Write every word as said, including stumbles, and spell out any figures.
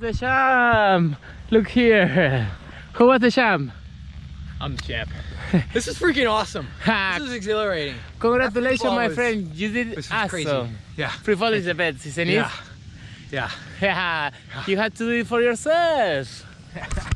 The champ! Look here. Who was the champ? I'm the champ. This is freaking awesome. This is exhilarating. Congratulations, my was- friend. You did This was awesome. crazy. Yeah. Free fall is the best, isn't it? Yeah. Yeah. Yeah. You had to do it for yourself.